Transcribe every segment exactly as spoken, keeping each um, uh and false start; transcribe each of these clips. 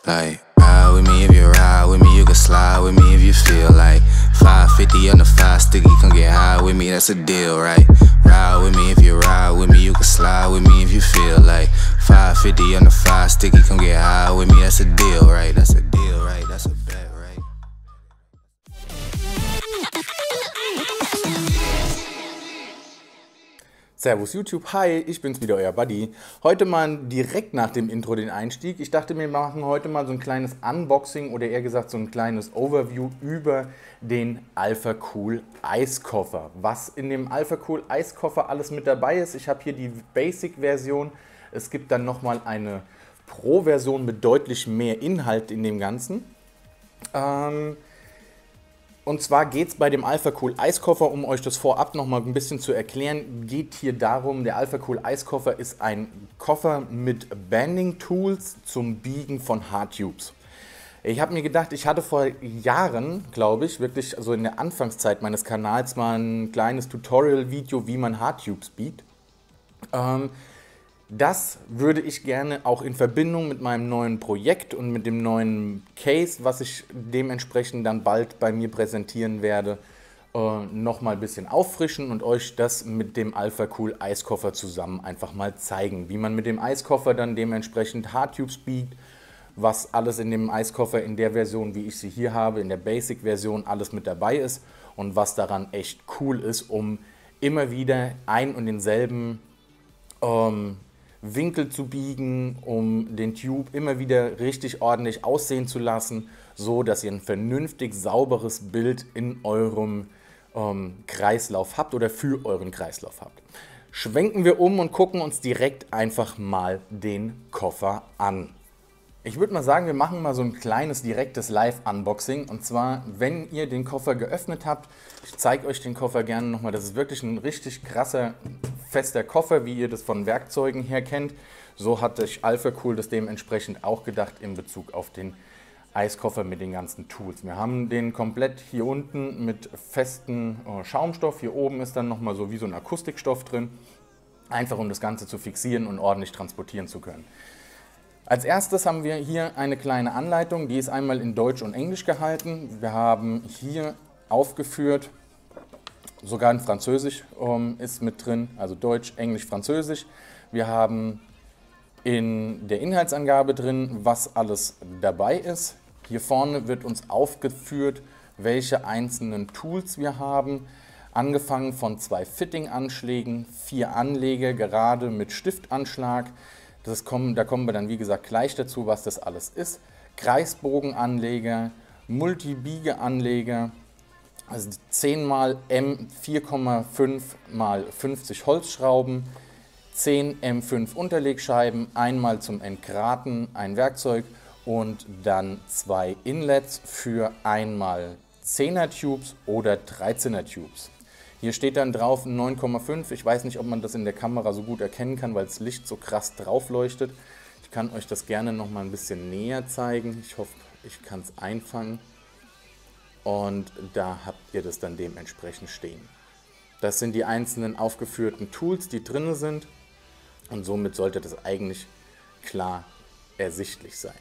Like, ride with me if you ride with me, you can slide with me if you feel like five fifty on the five sticky, come get high with me, that's a deal, right? Ride with me if you ride with me, you can slide with me if you feel like five fifty on the five sticky, come get high with me, that's a deal, right? That's a deal, right? That's a bet, right? Servus YouTube, hi, ich bin's wieder, euer Buddy. Heute mal direkt nach dem Intro den Einstieg. Ich dachte, wir machen heute mal so ein kleines Unboxing oder eher gesagt so ein kleines Overview über den Alphacool Eiskoffer. Was in dem Alphacool Eiskoffer alles mit dabei ist. Ich habe hier die Basic-Version. Es gibt dann nochmal eine Pro-Version mit deutlich mehr Inhalt in dem Ganzen. Ähm... Und zwar geht es bei dem Alphacool Eiskoffer, um euch das vorab noch mal ein bisschen zu erklären, geht hier darum, der Alphacool Eiskoffer ist ein Koffer mit Banding Tools zum Biegen von Hardtubes. Ich habe mir gedacht, ich hatte vor Jahren, glaube ich, wirklich also in der Anfangszeit meines Kanals mal ein kleines Tutorial-Video, wie man Hardtubes biegt. Ähm, Das würde ich gerne auch in Verbindung mit meinem neuen Projekt und mit dem neuen Case, was ich dementsprechend dann bald bei mir präsentieren werde, äh, nochmal ein bisschen auffrischen und euch das mit dem Alphacool Eiskoffer zusammen einfach mal zeigen. Wie man mit dem Eiskoffer dann dementsprechend Hardtubes biegt, was alles in dem Eiskoffer in der Version, wie ich sie hier habe, in der Basic-Version alles mit dabei ist und was daran echt cool ist, um immer wieder ein und denselben ähm, Winkel zu biegen, um den Tube immer wieder richtig ordentlich aussehen zu lassen, so dass ihr ein vernünftig sauberes Bild in eurem ähm, Kreislauf habt oder für euren Kreislauf habt. Schwenken wir um und gucken uns direkt einfach mal den Koffer an. Ich würde mal sagen, wir machen mal so ein kleines direktes Live-Unboxing. Und zwar, wenn ihr den Koffer geöffnet habt, ich zeige euch den Koffer gerne nochmal. Das ist wirklich ein richtig krasser, fester Koffer, wie ihr das von Werkzeugen her kennt. So hat sich Alphacool das dementsprechend auch gedacht in Bezug auf den Eiskoffer mit den ganzen Tools. Wir haben den komplett hier unten mit festem äh, Schaumstoff. Hier oben ist dann nochmal so wie so ein Akustikstoff drin. Einfach um das Ganze zu fixieren und ordentlich transportieren zu können. Als erstes haben wir hier eine kleine Anleitung, die ist einmal in Deutsch und Englisch gehalten. Wir haben hier aufgeführt, sogar in Französisch ähm, ist mit drin, also Deutsch, Englisch, Französisch. Wir haben in der Inhaltsangabe drin, was alles dabei ist. Hier vorne wird uns aufgeführt, welche einzelnen Tools wir haben. Angefangen von zwei Fitting-Anschlägen, vier Anleger, gerade mit Stiftanschlag. Das kommen, da kommen wir dann wie gesagt gleich dazu, was das alles ist. Kreisbogenanleger, Multibiegeanleger, also zehn mal M vier Komma fünf mal fünfzig Holzschrauben, zehn M fünf Unterlegscheiben, einmal zum Entgraten ein Werkzeug und dann zwei Inlets für einmal zehner Tubes oder dreizehner Tubes. Hier steht dann drauf neun Komma fünf. Ich weiß nicht, ob man das in der Kamera so gut erkennen kann, weil das Licht so krass drauf leuchtet. Ich kann euch das gerne noch mal ein bisschen näher zeigen. Ich hoffe, ich kann es einfangen. Und da habt ihr das dann dementsprechend stehen. Das sind die einzelnen aufgeführten Tools, die drin sind. Und somit sollte das eigentlich klar ersichtlich sein.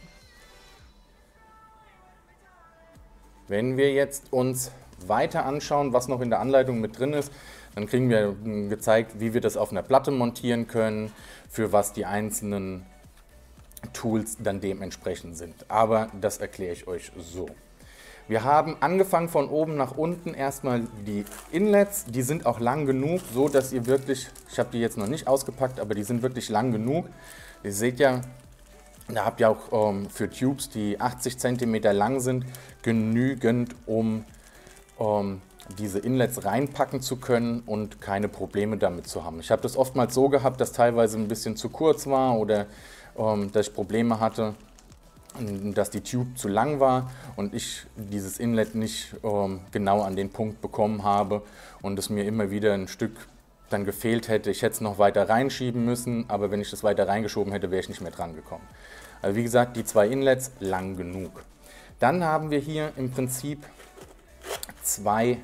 Wenn wir jetzt uns weiter anschauen, was noch in der Anleitung mit drin ist, dann kriegen wir gezeigt, wie wir das auf einer Platte montieren können, für was die einzelnen Tools dann dementsprechend sind. Aber das erkläre ich euch so. Wir haben angefangen von oben nach unten erstmal die Inlets, die sind auch lang genug, so dass ihr wirklich, ich habe die jetzt noch nicht ausgepackt, aber die sind wirklich lang genug. Ihr seht ja, da habt ihr auch ähm, für Tubes, die achtzig Zentimeter lang sind, genügend, um um diese Inlets reinpacken zu können und keine Probleme damit zu haben. Ich habe das oftmals so gehabt, dass teilweise ein bisschen zu kurz war oder um, dass ich Probleme hatte, dass die Tube zu lang war und ich dieses Inlet nicht um, genau an den Punkt bekommen habe und es mir immer wieder ein Stück dann gefehlt hätte. Ich hätte es noch weiter reinschieben müssen, aber wenn ich das weiter reingeschoben hätte, wäre ich nicht mehr dran gekommen. Also wie gesagt, die zwei Inlets lang genug. Dann haben wir hier im Prinzip zwei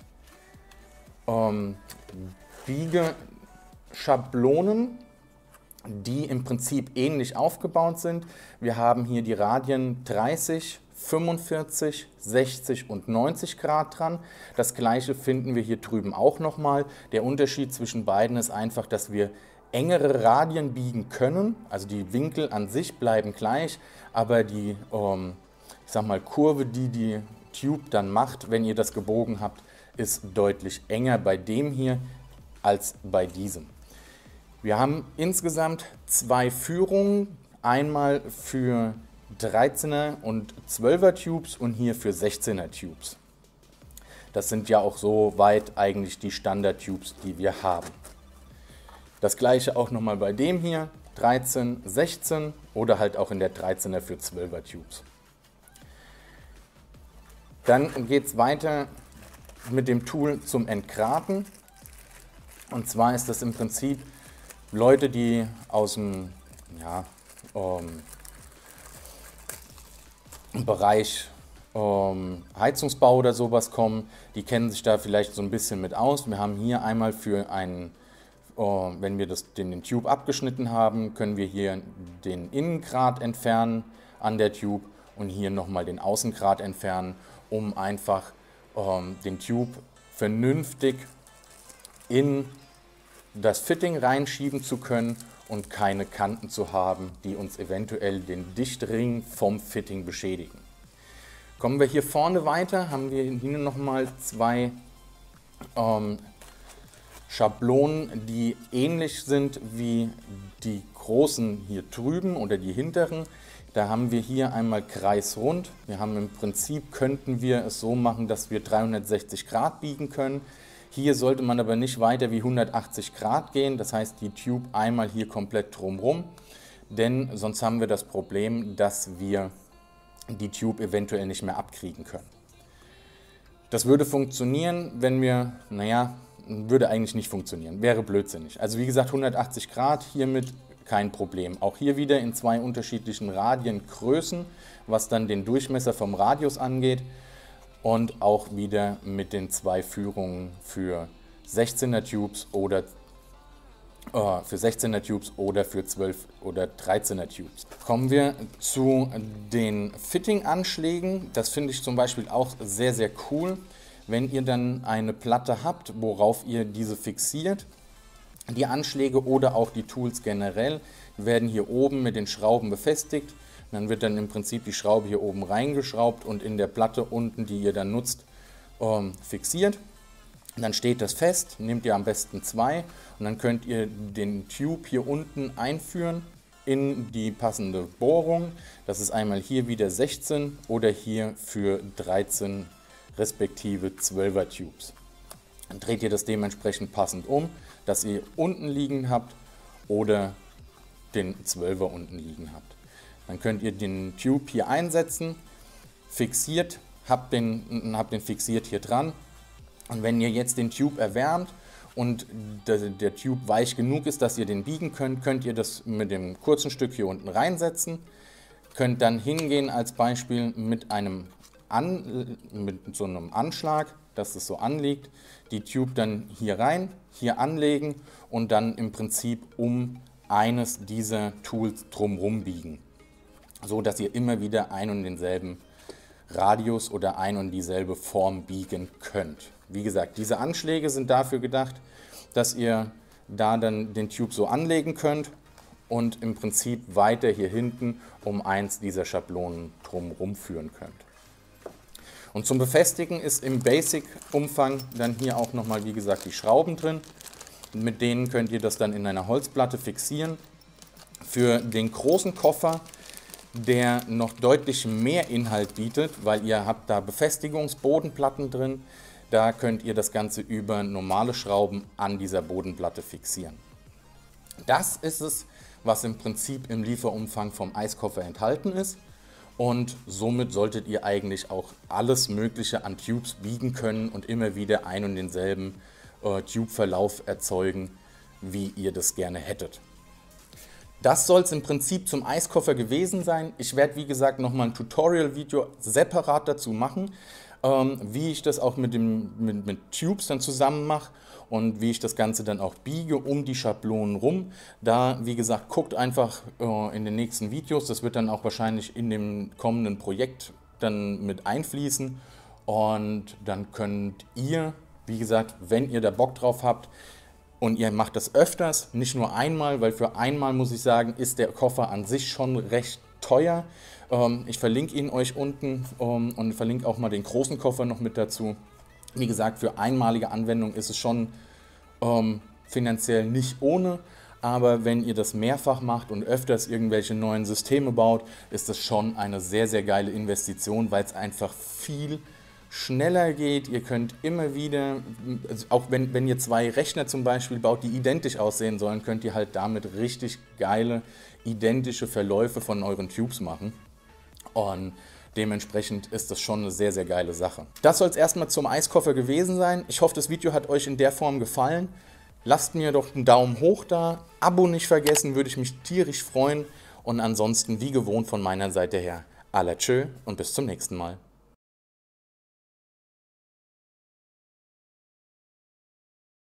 ähm, Biegeschablonen, die im Prinzip ähnlich aufgebaut sind. Wir haben hier die Radien dreißig, fünfundvierzig, sechzig und neunzig Grad dran. Das gleiche finden wir hier drüben auch nochmal. Der Unterschied zwischen beiden ist einfach, dass wir engere Radien biegen können. Also die Winkel an sich bleiben gleich, aber die ähm, ich sag mal, Kurve, die die Tube dann macht, wenn ihr das gebogen habt, ist deutlich enger bei dem hier als bei diesem. Wir haben insgesamt zwei Führungen, einmal für dreizehner und zwölfer Tubes und hier für sechzehner Tubes. Das sind ja auch so weit eigentlich die Standard-Tubes, die wir haben. Das gleiche auch nochmal bei dem hier, dreizehn, sechzehn oder halt auch in der dreizehner für zwölfer Tubes. Dann geht es weiter mit dem Tool zum Entgraten. Und zwar ist das im Prinzip Leute, die aus dem ja, ähm, Bereich ähm, Heizungsbau oder sowas kommen, die kennen sich da vielleicht so ein bisschen mit aus. Wir haben hier einmal für einen, äh, wenn wir das, den, den Tube abgeschnitten haben, können wir hier den Innengrat entfernen an der Tube und hier nochmal den Außengrat entfernen, um einfach ähm, den Tube vernünftig in das Fitting reinschieben zu können und keine Kanten zu haben, die uns eventuell den Dichtring vom Fitting beschädigen. Kommen wir hier vorne weiter, haben wir hier nochmal zwei ähm, Schablonen, die ähnlich sind wie die großen hier drüben oder die hinteren. Da haben wir hier einmal kreisrund. Wir haben im Prinzip, könnten wir es so machen, dass wir dreihundertsechzig Grad biegen können. Hier sollte man aber nicht weiter wie hundertachtzig Grad gehen, das heißt die Tube einmal hier komplett drumherum, denn sonst haben wir das Problem, dass wir die Tube eventuell nicht mehr abkriegen können. Das würde funktionieren, wenn wir, naja, würde eigentlich nicht funktionieren, wäre blödsinnig. Also wie gesagt hundertachtzig Grad, hiermit kein Problem. Auch hier wieder in zwei unterschiedlichen Radiengrößen, was dann den Durchmesser vom Radius angeht. Und auch wieder mit den zwei Führungen für sechzehner Tubes oder äh, für sechzehner Tubes oder für zwölf oder dreizehner Tubes. Kommen wir zu den Fitting-Anschlägen. Das finde ich zum Beispiel auch sehr, sehr cool. Wenn ihr dann eine Platte habt, worauf ihr diese fixiert, die Anschläge oder auch die Tools generell werden hier oben mit den Schrauben befestigt. Dann wird dann im Prinzip die Schraube hier oben reingeschraubt und in der Platte unten, die ihr dann nutzt, ähm, fixiert. Und dann steht das fest, nehmt ihr am besten zwei und dann könnt ihr den Tube hier unten einführen in die passende Bohrung. Das ist einmal hier wieder sechzehn oder hier für dreizehn respektive zwölfer Tubes. Dann dreht ihr das dementsprechend passend um, dass ihr unten liegen habt oder den zwölfer unten liegen habt. Dann könnt ihr den Tube hier einsetzen, fixiert, habt den, habt den fixiert hier dran. Und wenn ihr jetzt den Tube erwärmt und der, der Tube weich genug ist, dass ihr den biegen könnt, könnt ihr das mit dem kurzen Stück hier unten reinsetzen. Könnt dann hingehen als Beispiel mit einem An, mit so einem Anschlag, dass es so anliegt, die Tube dann hier rein, hier anlegen und dann im Prinzip um eines dieser Tools drumherum biegen, so dass ihr immer wieder ein und denselben Radius oder ein und dieselbe Form biegen könnt. Wie gesagt, diese Anschläge sind dafür gedacht, dass ihr da dann den Tube so anlegen könnt und im Prinzip weiter hier hinten um eins dieser Schablonen drumherum führen könnt. Und zum Befestigen ist im Basic-Umfang dann hier auch nochmal, wie gesagt, die Schrauben drin. Mit denen könnt ihr das dann in einer Holzplatte fixieren. Für den großen Koffer, der noch deutlich mehr Inhalt bietet, weil ihr habt da Befestigungsbodenplatten drin, da könnt ihr das Ganze über normale Schrauben an dieser Bodenplatte fixieren. Das ist es, was im Prinzip im Lieferumfang vom Eiskoffer enthalten ist. Und somit solltet ihr eigentlich auch alles Mögliche an Tubes biegen können und immer wieder ein und denselben äh, Tube-Verlauf erzeugen, wie ihr das gerne hättet. Das soll es im Prinzip zum Eiskoffer gewesen sein. Ich werde, wie gesagt, nochmal ein Tutorial-Video separat dazu machen. ähm, wie ich das auch mit, dem, mit, mit Tubes dann zusammen mache und wie ich das Ganze dann auch biege um die Schablonen rum. Da, wie gesagt, guckt einfach äh, in den nächsten Videos, das wird dann auch wahrscheinlich in dem kommenden Projekt dann mit einfließen und dann könnt ihr, wie gesagt, wenn ihr da Bock drauf habt und ihr macht das öfters, nicht nur einmal, weil für einmal, muss ich sagen, ist der Koffer an sich schon recht teuer. Ähm, ich verlinke ihn euch unten ähm, und verlinke auch mal den großen Koffer noch mit dazu. Wie gesagt, für einmalige Anwendung ist es schon ähm, finanziell nicht ohne, aber wenn ihr das mehrfach macht und öfters irgendwelche neuen Systeme baut, ist das schon eine sehr, sehr geile Investition, weil es einfach viel schneller geht. Ihr könnt immer wieder, also auch wenn, wenn ihr zwei Rechner zum Beispiel baut, die identisch aussehen sollen, könnt ihr halt damit richtig geile, identische Verläufe von euren Tubes machen. Und dementsprechend ist das schon eine sehr, sehr geile Sache. Das soll es erstmal zum Eiskoffer gewesen sein. Ich hoffe, das Video hat euch in der Form gefallen. Lasst mir doch einen Daumen hoch da. Abo nicht vergessen, würde ich mich tierisch freuen. Und ansonsten, wie gewohnt von meiner Seite her, à la tschö und bis zum nächsten Mal.